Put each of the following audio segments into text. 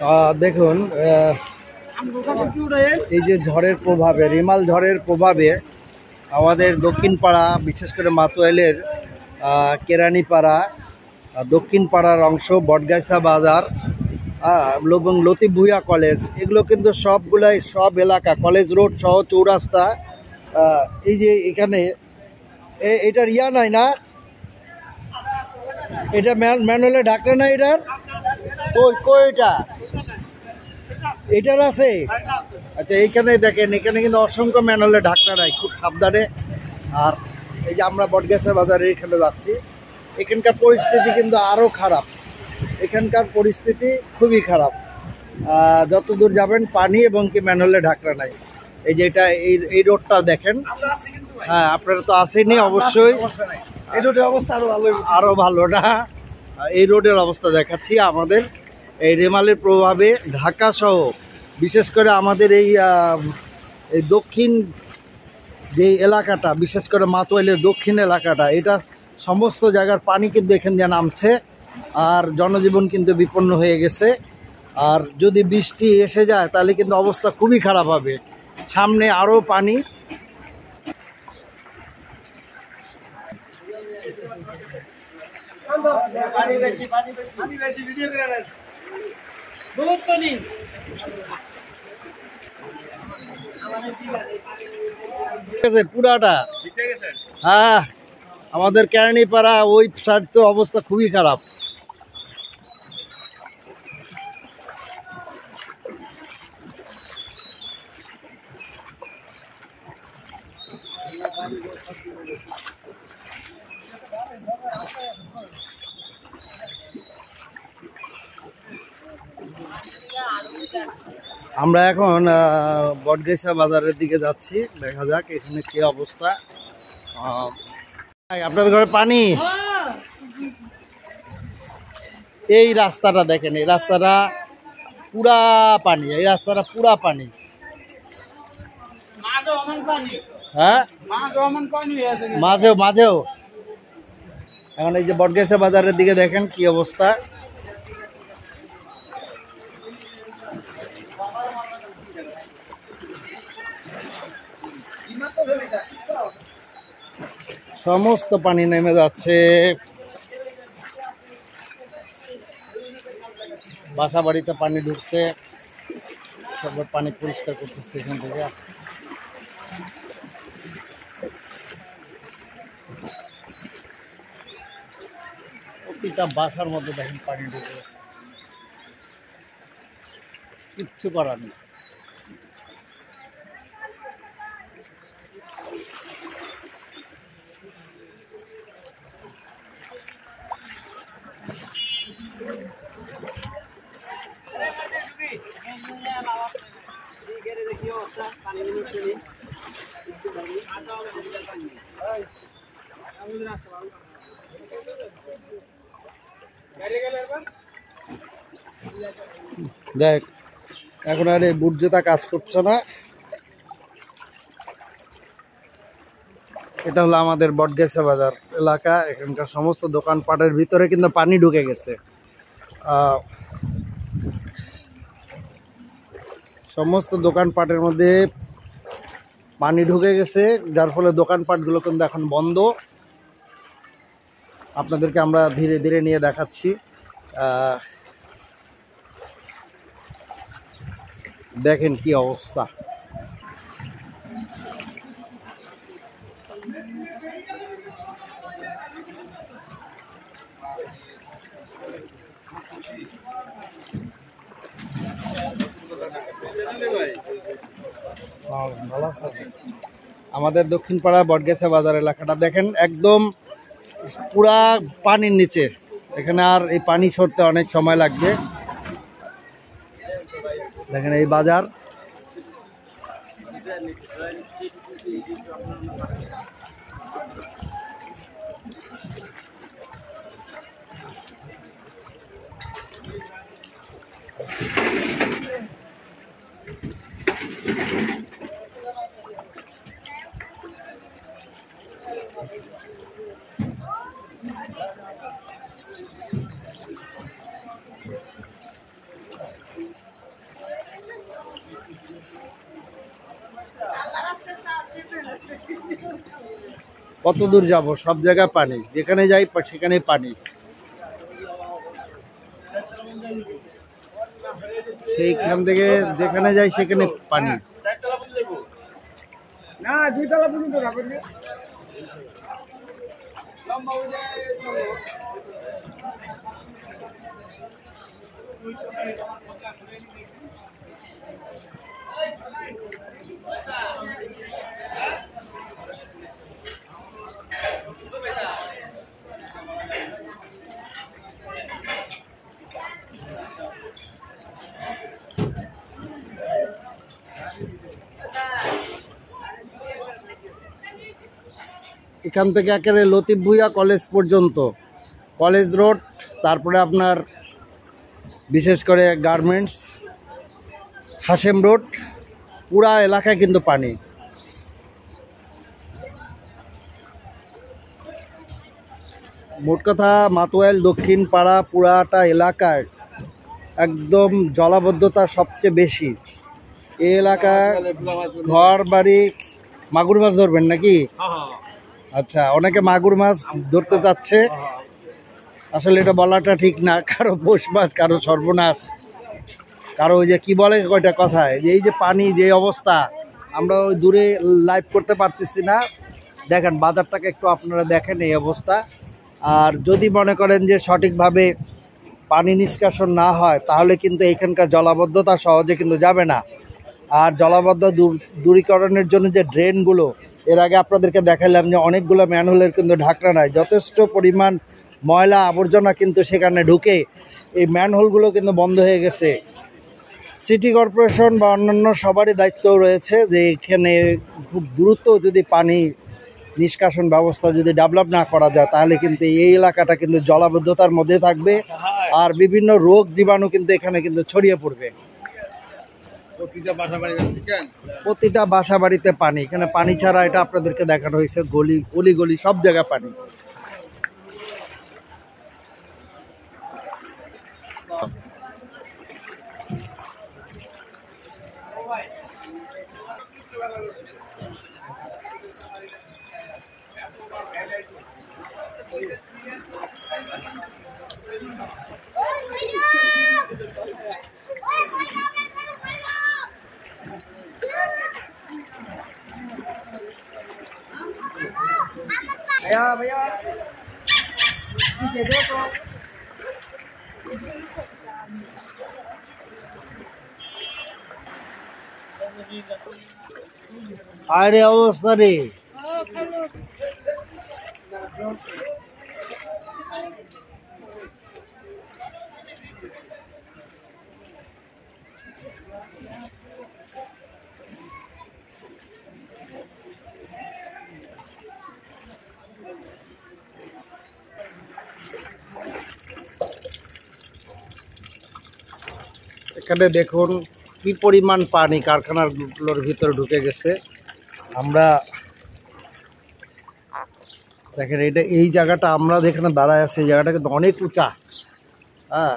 দেখুন এই যে ঝড়ের প্রভাবে, রিমাল ঝড়ের প্রভাবে আমাদের দক্ষিণ পাড়া, বিশেষ করে মাতোয়াইলের কেরানীপাড়া, দক্ষিণ পাড়ার অংশ, বটগাইছা বাজার এবং লতিফ ভুঁইয়া কলেজ, এগুলো কিন্তু সবগুলাই, সব এলাকা, কলেজ রোড সহ চৌরাস্তা, এই যে এখানে এটার ইয়া নাই না, এটা ম্যানুয়ালে ঢাকা না, এটার কই এটা এটার আছে। আচ্ছা, এইখানে দেখেন, এখানে কিন্তু অসংখ্য ম্যানুয়ালে ঢাকনা নাই, খুব সাবধানে। আর এই যে আমরা বটগাছা বাজারে এখানে যাচ্ছি, এখানকার পরিস্থিতি কিন্তু আরও খারাপ, এখানকার পরিস্থিতি খুবই খারাপ। যত দূর যাবেন পানি এবং কি ম্যানুয়ালে ঢাকনা নাই। এই যে এটা এই রোডটা দেখেন, হ্যাঁ আপনারা তো আসেনি অবশ্যই, এই রোডের অবস্থা আরও ভালো না। এই রোডের অবস্থা দেখাচ্ছি। আমাদের এই রেমালের প্রভাবে ঢাকা সহ বিশেষ করে আমাদের এই দক্ষিণ যে এলাকাটা, বিশেষ করে মাতোয়াইলের দক্ষিণ এলাকাটা, এটা সমস্ত জায়গার পানি কিন্তু এখান দিয়ে নামছে, আর জনজীবন কিন্তু বিপন্ন হয়ে গেছে। আর যদি বৃষ্টি এসে যায় তাহলে কিন্তু অবস্থা খুবই খারাপ হবে, সামনে আরও পানি। পুরাটা, হ্যাঁ আমাদের কেরানীপাড়া ওই সাইড তো অবস্থা খুবই খারাপ। আমরা এখন বটগাছা বাজারের দিকে যাচ্ছি, দেখা যাক এখানে কি অবস্থা। আপনাদের ঘরে পানি, এই রাস্তাটা দেখেন, এই রাস্তাটা পুরা পানি, এই রাস্তাটা পুরা পানি। হ্যাঁ মাঝেও এখন এই যে বটগাছা বাজারের দিকে দেখেন কি অবস্থা। সমস্ত পানি নেমে যাচ্ছে, বাসা বাড়িতে পানি ঢুকছে, সব পানি পরিষ্কার করতেছে এখান থেকে। প্রতিটা বাসার মধ্যে দেখেন পানি ঢুকে গেছে, কিচ্ছু করার নেই। দেখ এখন আর এই বুট জুতা কাজ করছে না। এটা হলো আমাদের বটগাছা বাজার এলাকা, এখানকার সমস্ত দোকানপাটের ভিতরে কিন্তু পানি ঢুকে গেছে। সমস্ত দোকানপাটের মধ্যে পানি ঢুকে গেছে, যার ফলে দোকানপাটগুলো কিন্তু এখন বন্ধ। আপনাদেরকে আমরা ধীরে ধীরে নিয়ে দেখাচ্ছি। দেখেন কি অবস্থা। আমাদের দক্ষিণ পাড়া বটগাছা বাজার এলাকাটা দেখেন, একদম পুরা পানির নিচে। এখানে আর এই পানি সরতে অনেক সময় লাগবে। দেখেন এই বাজার, কত দূর যাব, সব জায়গায় পানি, যেখানে যাই সেখানে পানি। সেইখান থেকে যেখানে যাই সেখানে পানি। না 2 তলা পর্যন্ত রাখবেন। এখান থেকে একেবারে লতিফ ভুঁইয়া কলেজ পর্যন্ত, কলেজ রোড, তারপরে আপনার বিশেষ করে গার্মেন্টস, হাশেম রোড, পুরা এলাকায় কিন্তু পানি। মোট কথা মাতোয়াইল দক্ষিণ পাড়া পুরাটা এলাকায় একদম জলাবদ্ধতা সবচেয়ে বেশি। এই এলাকায় ঘর বাড়ি। মাগুর মাছ ধরবেন নাকি? আচ্ছা, অনেকে মাগুর মাছ ধরতে যাচ্ছে, আসলে এটা বলাটা ঠিক না, কারো পৌষ মাছ, কারো সর্বনাশ, কারো ওই যে কি বলে কয়টা কথায়, যে এই যে পানি যে অবস্থা, আমরা ওই দূরে লাইভ করতে পারতেছি না। দেখেন বাজারটাকে একটু আপনারা দেখেন এই অবস্থা। আর যদি মনে করেন যে সঠিকভাবে পানি নিষ্কাশন না হয় তাহলে কিন্তু এখানকার জলাবদ্ধতা সহজে কিন্তু যাবে না। আর জলাবদ্ধ দূরীকরণের জন্য যে ড্রেনগুলো, এর আগে আপনাদেরকে দেখালাম যে অনেকগুলো ম্যানহোলের কিন্তু ঢাকনা নাই, যথেষ্ট পরিমাণ ময়লা আবর্জনা কিন্তু সেখানে ঢুকে এই ম্যানহোলগুলো কিন্তু বন্ধ হয়ে গেছে। সিটি কর্পোরেশন বা অন্যান্য সবারই দায়িত্ব রয়েছে যে এখানে খুব দ্রুত যদি পানি নিষ্কাশন ব্যবস্থা যদি ডেভেলপ না করা যায় তাহলে কিন্তু এই এলাকাটা কিন্তু জলাবদ্ধতার মধ্যে থাকবে, আর বিভিন্ন রোগ জীবাণু কিন্তু এখানে কিন্তু ছড়িয়ে পড়বে। প্রতিটা বাসা বাড়িতে পানি, এখানে পানি ছাড়া, এটা আপনাদেরকে দেখানো হয়েছে, গলি গলি সব জায়গায় পানি। भैया दे दो। আরে অবস্থা রে, এখানে দেখুন কি পরিমাণ পানি কারখানাগুলোর ভিতরে ঢুকে গেছে। আমরা দেখেন এটা, এই জায়গাটা আমরা যেখানে দাঁড়ায় আছি এই জায়গাটা কিন্তু অনেক উঁচা। হ্যাঁ,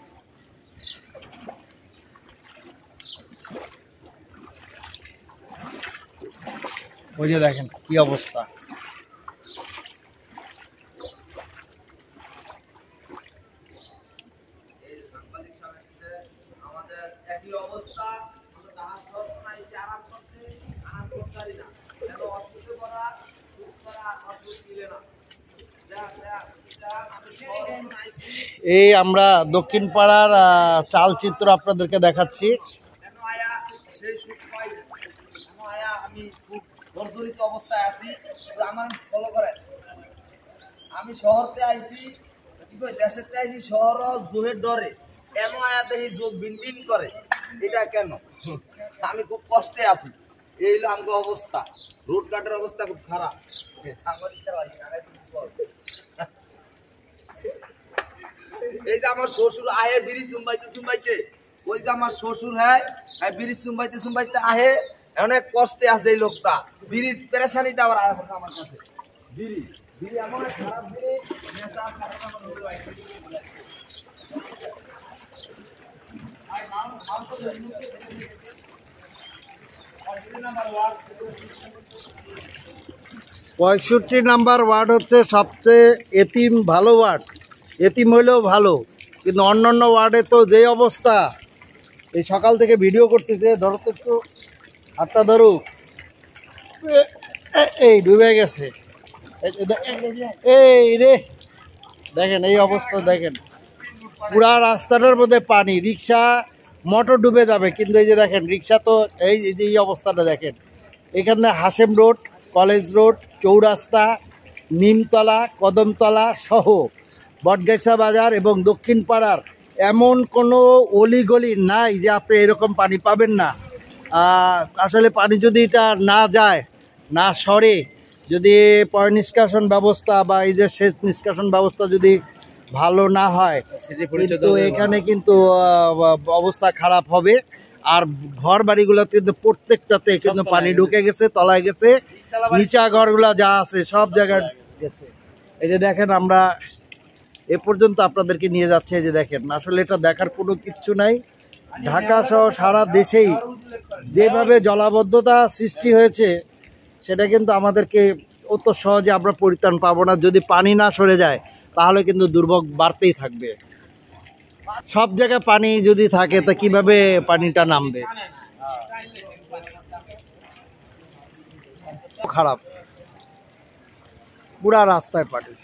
ওই যে দেখেন কি অবস্থা। এই আমরা দক্ষিণ পাড়ার চালচিত্র আপনাদেরকে দেখাচ্ছি। আমি খুব জর্জরিত অবস্থায় আছি, আমার ফলো করেন। আমি শহরতে আইছি, দেশেরতে আইছি, শহর জোরের ডরে কেন আয়া দেখি যোগ বিন করে, এটা কেন? আমি খুব কষ্টে আছি, এই হলো আমার অবস্থা। রোড ঘাটের অবস্থা খুব খারাপ। এই যে আমার শ্বশুর আহে বিড়ি চুম্বাইতে, ওই যে আমার শ্বশুর, হ্যাঁ বিড়ি চুম্বাইতে আহে, অনেক কষ্টে আছে এই লোকটা। বিড়ির পেরেশানিটা আবার আমার কাছে। বিড়ি এমন খারাপ বিড়ি, নেশা খারাপ। 65 নাম্বার ওয়ার্ড হচ্ছে সবচেয়ে এতিম ভালো ওয়ার্ড। এতিম হইলেও ভালো, কিন্তু অন্যান্য ওয়ার্ডে তো যেই অবস্থা। এই সকাল থেকে ভিডিও করতেছে, ধরো তো একটু হাতটা ধরো। এই ডুবে গেছে, এই রে দেখেন এই অবস্থা দেখেন, পুরা রাস্তাটার মধ্যে পানি, রিক্সা মোটর ডুবে যাবে। কিন্তু এই যে দেখেন রিক্সা তো এই যে এই অবস্থাটা দেখেন। এখানে হাশেম রোড, কলেজ রোড, চৌরাস্তা, নিমতলা, কদমতলা সহ বটগাছা বাজার এবং দক্ষিণ পাড়ার এমন কোনো অলিগলি নাই যে আপনি এরকম পানি পাবেন না। আসলে পানি যদি এটা না যায়, না সরে, যদি পয় নিষ্কাশন ব্যবস্থা বা এই যে সেচ নিষ্কাশন ব্যবস্থা যদি ভালো না হয়, কিন্তু এখানে কিন্তু অবস্থা খারাপ হবে। আর ঘর বাড়িগুলোতে কিন্তু প্রত্যেকটাতে কিন্তু পানি ঢুকে গেছে, তলায় গেছে, নিচা ঘরগুলা যা আছে সব জায়গায় গেছে। এই যে দেখেন আমরা এ পর্যন্ত আপনাদেরকে নিয়ে যাচ্ছে। এই যে দেখেন, আসলে এটা দেখার কোনো কিচ্ছু নাই। ঢাকা সহ সারা দেশেই যেভাবে জলাবদ্ধতা সৃষ্টি হয়েছে, সেটা কিন্তু আমাদেরকে অত সহজে আমরা পরিত্রাণ পাবো না। যদি পানি না সরে যায় তাহলে কিন্তু দুর্ভোগ বাড়তেই থাকবে। সব জায়গায় পানি যদি থাকে তা কিভাবে পানিটা নামবে? খারাপ, পুরা রাস্তায় পানি।